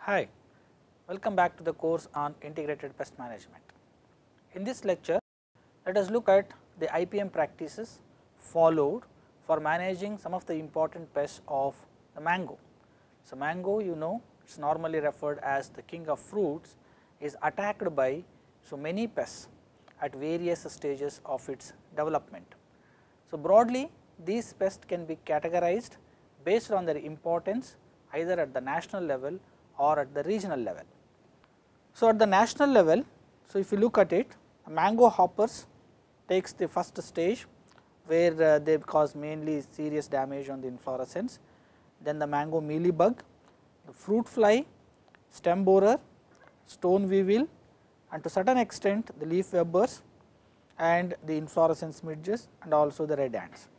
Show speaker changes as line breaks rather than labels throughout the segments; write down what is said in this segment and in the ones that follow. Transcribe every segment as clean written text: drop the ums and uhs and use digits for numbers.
Hi, welcome back to the course on integrated pest management. In this lecture, let us look at the IPM practices followed for managing some of the important pests of the mango. So, mango, you know, it is normally referred as the king of fruits, is attacked by so many pests at various stages of its development. So, broadly these pests can be categorized based on their importance either at the national level or at the regional level. So, at the national level, so if you look at it, mango hoppers takes the first stage where they cause mainly serious damage on the inflorescence, then the mango mealybug, the fruit fly, stem borer, stone weevil, and to certain extent the leaf webbers and the inflorescence midges and also the red ants.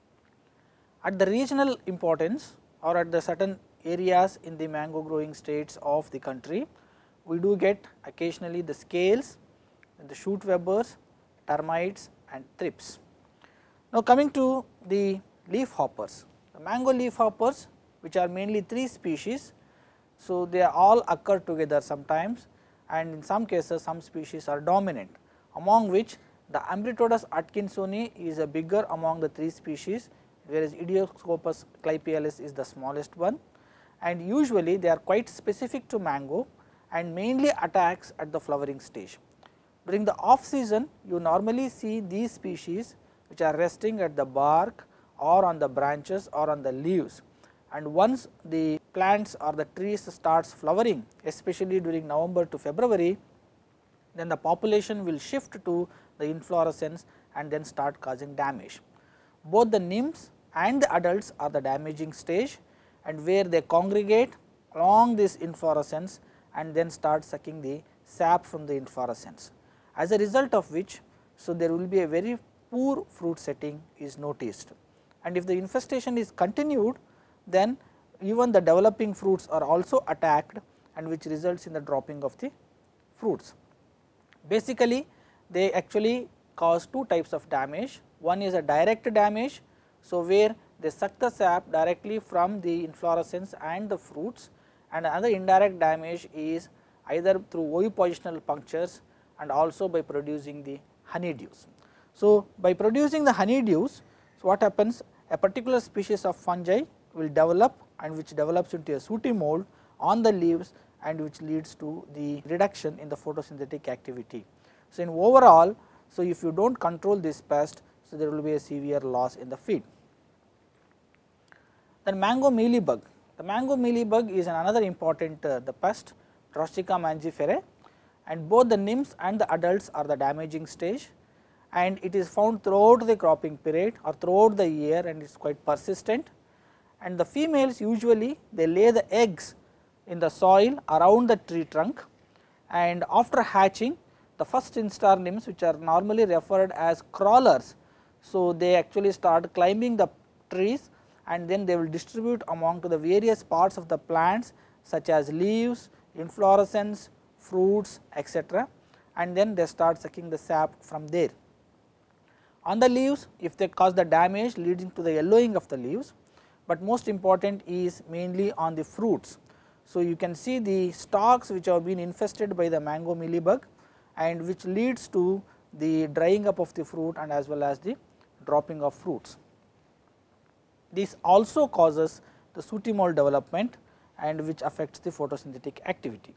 At the regional importance or at the certain areas in the mango growing states of the country, we do get occasionally the scales, the shoot webbers, termites and thrips. Now, coming to the leaf hoppers, the mango leaf hoppers, which are mainly 3 species. So, they all occur together sometimes, and in some cases some species are dominant, among which the Amblyptodus atkinsoni is a bigger among the 3 species, whereas Idioscopus clypealis is the smallest one, and usually they are quite specific to mango and mainly attacks at the flowering stage. During the off season, you normally see these species which are resting at the bark or on the branches or on the leaves, and once the plants or the trees starts flowering, especially during November to February, then the population will shift to the inflorescence and then start causing damage. Both the nymphs and the adults are the damaging stage, and where they congregate along this inflorescence and then start sucking the sap from the inflorescence. As a result of which, so there will be a very poor fruit setting is noticed, and if the infestation is continued, then even the developing fruits are also attacked, and which results in the dropping of the fruits. Basically, they actually cause 2 types of damage. One is a direct damage, so where they suck the sap directly from the inflorescence and the fruits, and another indirect damage is either through ovipositional punctures and also by producing the honeydews. So, by producing the honeydews, so what happens, a particular species of fungi will develop and which develops into a sooty mold on the leaves and which leads to the reduction in the photosynthetic activity. So, in overall, so if you do not control this pest, so there will be a severe loss in the feed. Then mango mealybug. The mango mealybug is another important the pest, Trochtica mangiferae, and both the nymphs and the adults are the damaging stage, and it is found throughout the cropping period or throughout the year, and it is quite persistent. And the females usually they lay the eggs in the soil around the tree trunk, and after hatching, the first instar nymphs, which are normally referred as crawlers, so they actually start climbing the trees and then they will distribute among to the various parts of the plants such as leaves, inflorescence, fruits, etc., and then they start sucking the sap from there. On the leaves, if they cause the damage leading to the yellowing of the leaves, but most important is mainly on the fruits. So, you can see the stalks which have been infested by the mango mealybug and which leads to the drying up of the fruit and as well as the dropping of fruits. This also causes the sooty mold development and which affects the photosynthetic activity.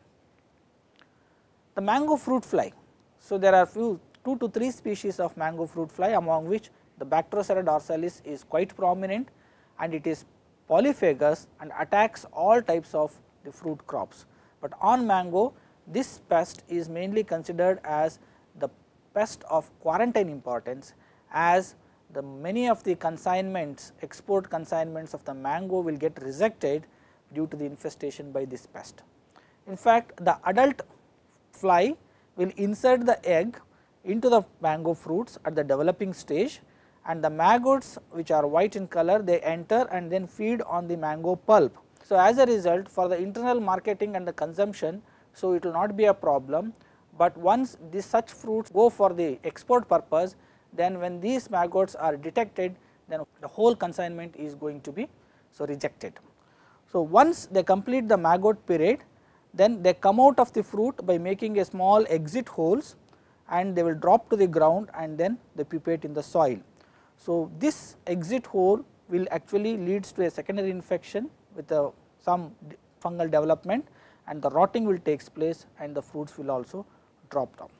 The mango fruit fly. So, there are 2 to 3 species of mango fruit fly, among which the Bactrocera dorsalis is quite prominent, and it is polyphagous and attacks all types of the fruit crops. But on mango, this pest is mainly considered as the pest of quarantine importance, as the many of the consignments, export consignments of the mango will get rejected due to the infestation by this pest. In fact, the adult fly will insert the egg into the mango fruits at the developing stage, and the maggots which are white in color, they enter and then feed on the mango pulp. So, as a result, for the internal marketing and the consumption, so it will not be a problem, but once these such fruits go for the export purpose, then when these maggots are detected, then the whole consignment is going to be so rejected. So, once they complete the maggot period, then they come out of the fruit by making a small exit holes and they will drop to the ground and then they pupate in the soil. So, this exit hole will actually leads to a secondary infection with some fungal development, and the rotting will takes place and the fruits will also drop down.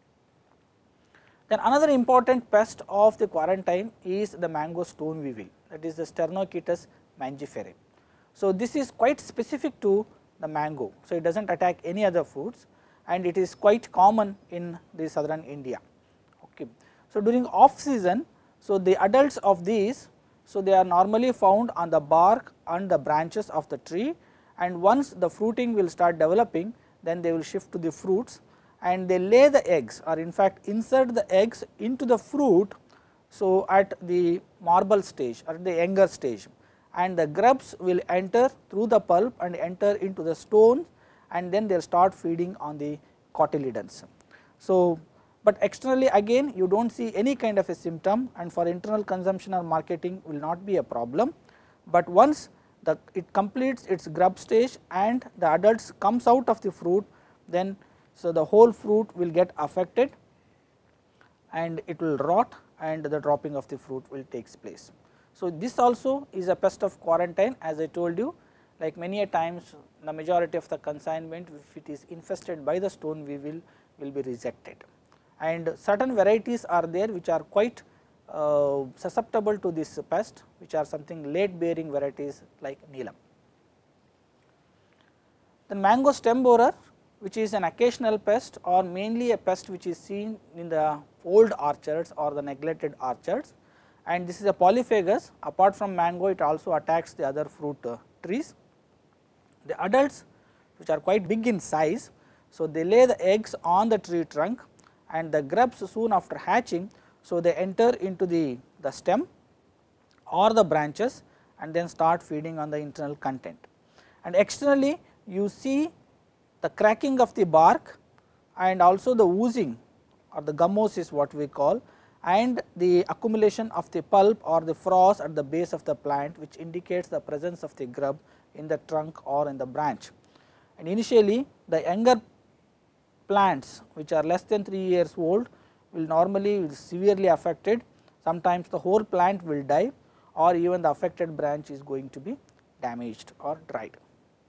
Then another important pest of the quarantine is the mango stone weevil, that is the Sternochetus mangiferae. So, this is quite specific to the mango. So, it does not attack any other fruits and it is quite common in the southern India. Okay. So, during off season, so the adults of these, so they are normally found on the bark and the branches of the tree, and once the fruiting will start developing, then they will shift to the fruits and they lay the eggs, or in fact insert the eggs into the fruit. So, at the marble stage or the younger stage, and the grubs will enter through the pulp and enter into the stone, and then they will start feeding on the cotyledons. So, but externally again you do not see any kind of a symptom, and for internal consumption or marketing will not be a problem, but once it completes its grub stage and the adults comes out of the fruit, then so the whole fruit will get affected and it will rot and the dropping of the fruit will takes place. So, this also is a pest of quarantine, as I told you, like many a times the majority of the consignment, if it is infested by the stone weevil, will be rejected, and certain varieties are there which are quite susceptible to this pest, which are something late bearing varieties like Neelam. The mango stem borer, which is an occasional pest or mainly a pest which is seen in the old orchards or the neglected orchards, and this is a polyphagous. Apart from mango, it also attacks the other fruit trees. The adults, which are quite big in size, so they lay the eggs on the tree trunk, and the grubs soon after hatching, so they enter into the stem or the branches and then start feeding on the internal content. And externally you see the cracking of the bark and also the oozing or the gummosis what we call, and the accumulation of the pulp or the frost at the base of the plant, which indicates the presence of the grub in the trunk or in the branch. And initially the younger plants which are less than 3 years old will normally be severely affected. Sometimes the whole plant will die, or even the affected branch is going to be damaged or dried.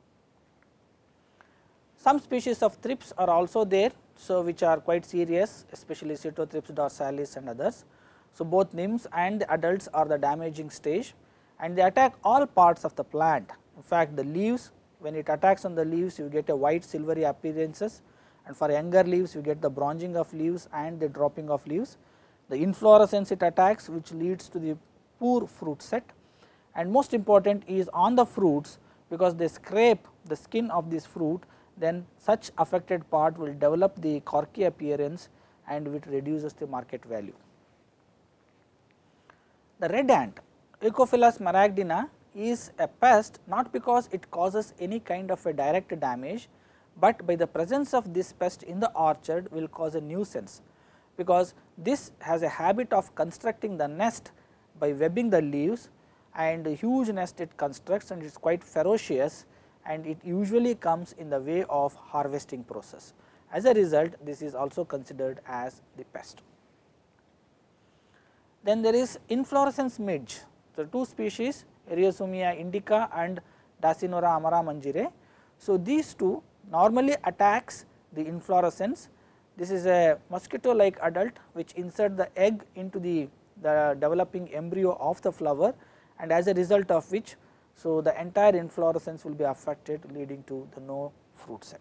Some species of thrips are also there, so which are quite serious, especially Cetothrips dorsalis and others. So, both nymphs and the adults are the damaging stage, and they attack all parts of the plant. In fact, the leaves, when it attacks on the leaves, you get a white silvery appearances, and for younger leaves you get the bronzing of leaves and the dropping of leaves. The inflorescence it attacks, which leads to the poor fruit set, and most important is on the fruits, because they scrape the skin of this fruit, then such affected part will develop the corky appearance and which reduces the market value. The red ant, Echophilus maragdina, is a pest not because it causes any kind of a direct damage, but by the presence of this pest in the orchard will cause a nuisance, because this has a habit of constructing the nest by webbing the leaves, and a huge nest it constructs, and it is quite ferocious, and it usually comes in the way of harvesting process. As a result, this is also considered as the pest. Then there is inflorescence midge. The two species, Eriosumia indica and Dasynoura amara mangire. So, these two normally attacks the inflorescence. This is a mosquito like adult which insert the egg into the developing embryo of the flower, and as a result of which, so the entire inflorescence will be affected, leading to the no fruit set.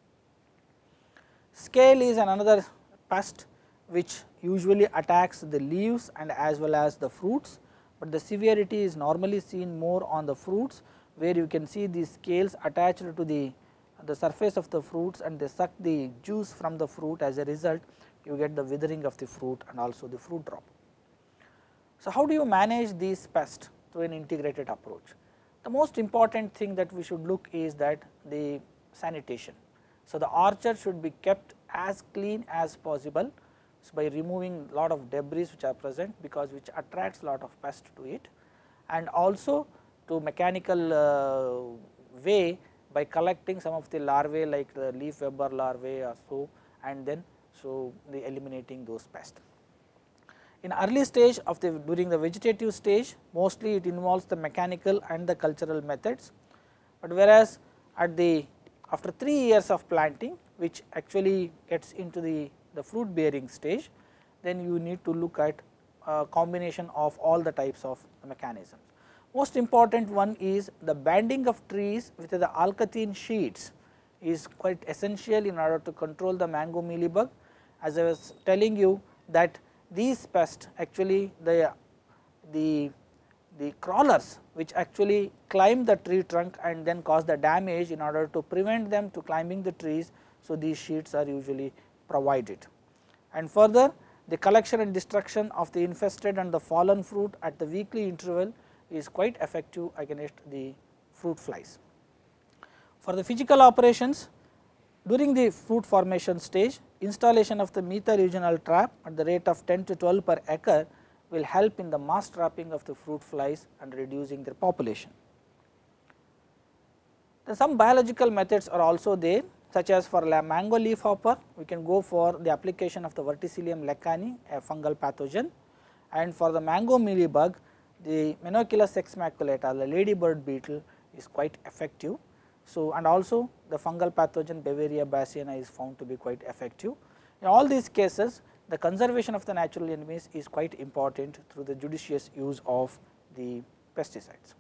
Scale is another pest which usually attacks the leaves and as well as the fruits, but the severity is normally seen more on the fruits, where you can see these scales attached to the surface of the fruits, and they suck the juice from the fruit. As a result, you get the withering of the fruit and also the fruit drop. So, how do you manage these pests through an integrated approach? The most important thing that we should look is that the sanitation. So, the orchard should be kept as clean as possible, so by removing lot of debris which are present, because which attracts lot of pests to it, and also to mechanical way by collecting some of the larvae like the leaf webber larvae or so, and then the eliminating those pests. In early stage of the during the vegetative stage, mostly it involves the mechanical and the cultural methods, but whereas at the after 3 years of planting, which actually gets into the fruit bearing stage, then you need to look at a combination of all the types of mechanisms. Most important one is the banding of trees with the alkathene sheets is quite essential in order to control the mango mealybug. As I was telling you that these pests actually the crawlers which actually climb the tree trunk and then cause the damage, in order to prevent them to climbing the trees. So, these sheets are usually provided, and further the collection and destruction of the infested and the fallen fruit at the weekly interval is quite effective against the fruit flies. For the physical operations, during the fruit formation stage, installation of the methyl-eugenol trap at the rate of 10 to 12 per acre will help in the mass trapping of the fruit flies and reducing their population. Then some biological methods are also there, such as for mango leaf hopper, we can go for the application of the Verticillium leccani, a fungal pathogen, and for the mango mealybug, the Menocillus ex maculata, the ladybird beetle, is quite effective. So, and also the fungal pathogen Beauveria bassiana is found to be quite effective. In all these cases, the conservation of the natural enemies is quite important through the judicious use of the pesticides.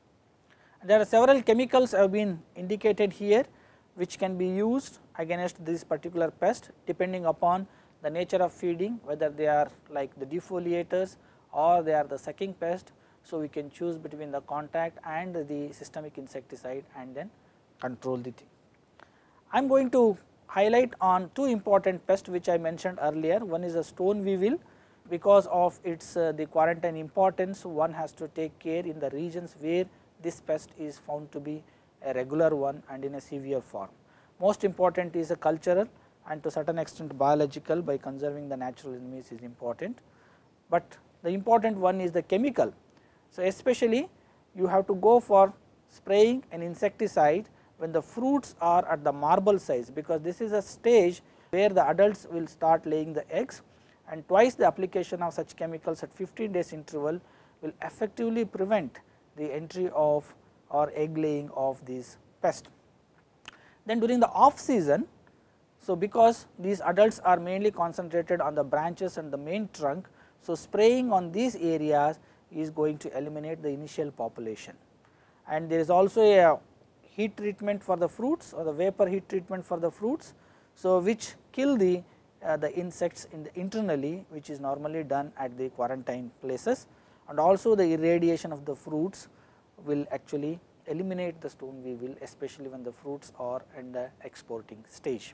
And there are several chemicals have been indicated here, which can be used against this particular pest depending upon the nature of feeding, whether they are like the defoliators or they are the sucking pest. So, we can choose between the contact and the systemic insecticide and then control the thing. I am going to highlight on two important pests which I mentioned earlier. One is a stone weevil. Because of its the quarantine importance, one has to take care in the regions where this pest is found to be a regular one and in a severe form. Most important is a cultural and to certain extent biological, by conserving the natural enemies is important, but the important one is the chemical. So, especially you have to go for spraying an insecticide when the fruits are at the marble size, because this is a stage where the adults will start laying the eggs, and twice the application of such chemicals at 15 days interval will effectively prevent the entry of or egg laying of these pests. Then during the off season, so because these adults are mainly concentrated on the branches and the main trunk, so spraying on these areas is going to eliminate the initial population. And there is also a heat treatment for the fruits, or the vapor heat treatment for the fruits, so which kill the insects internally, which is normally done at the quarantine places, and also the irradiation of the fruits will actually eliminate the stone weevil, especially when the fruits are in the exporting stage.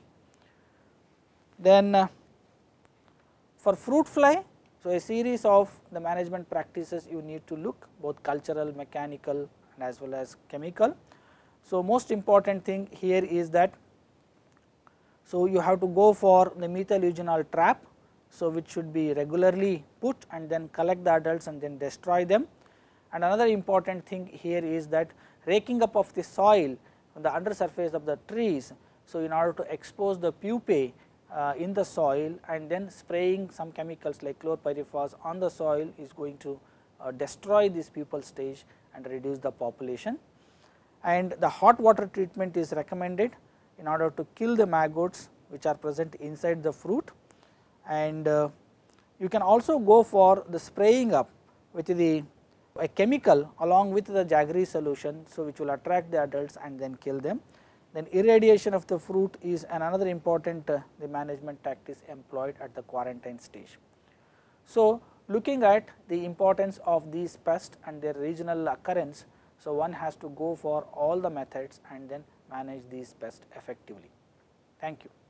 Then for fruit fly, so a series of the management practices you need to look, both cultural, mechanical and as well as chemical. So, most important thing here is that, so you have to go for the methyl-eugenol trap, so which should be regularly put and then collect the adults and then destroy them. And another important thing here is that raking up of the soil on the under surface of the trees, so in order to expose the pupae in the soil, and then spraying some chemicals like chlorpyrifos on the soil is going to destroy this pupal stage and reduce the population. And the hot water treatment is recommended in order to kill the maggots which are present inside the fruit. And you can also go for the spraying up with a chemical along with the jaggery solution, so which will attract the adults and then kill them. Then irradiation of the fruit is another important the management tactics employed at the quarantine stage. So, looking at the importance of these pests and their regional occurrence, so one has to go for all the methods and then manage these pests effectively. Thank you.